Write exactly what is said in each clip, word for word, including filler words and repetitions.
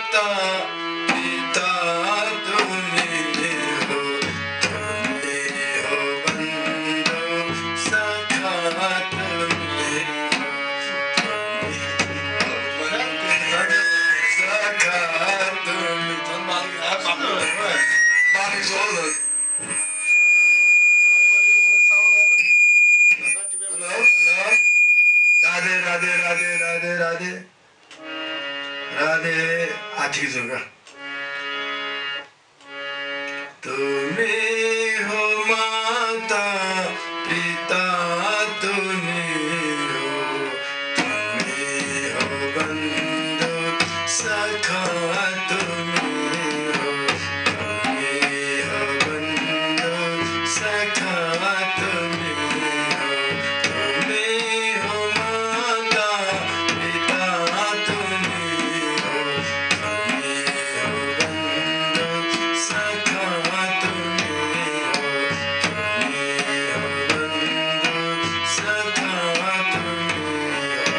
माता पिता तुम्ही हो, तुम्ही हो बंधु सखा तुम्ही हो, तुम्ही हो बंधु सखा तुम्ही। Hello hello, Radhe Radhe Radhe Radhe Radhe Radhe. आठी जुगा तुम्ही हो माता पिता तुम्ही हो, तुम्ही हो बंधु सखा तुम्ही हो, तुम्ही हो बंधु सखा तुम्ही हो, तुम्ही हो माता पिता तुम्ही हो, तुम्ही हो बंधु सखा तुम्ही हो, तुम्ही हो बंधु सखा तुम्ही हो।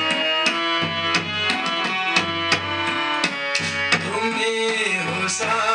तुम्ही हो सा